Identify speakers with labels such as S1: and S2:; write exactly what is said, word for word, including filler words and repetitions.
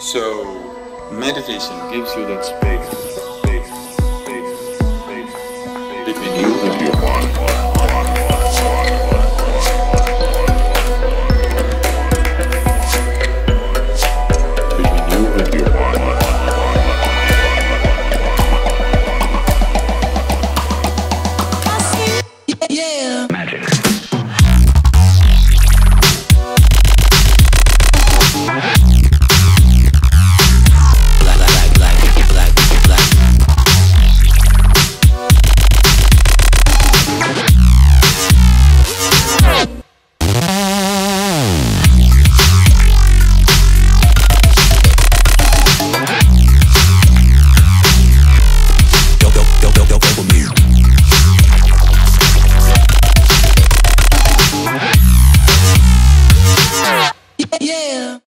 S1: So meditation gives you that space, space, space, space, space between you and your mind. Between you and your mind.
S2: Yeah.
S3: Magic. Black, black, black, black, black. Go, go, go, go, go, go for me. Yeah.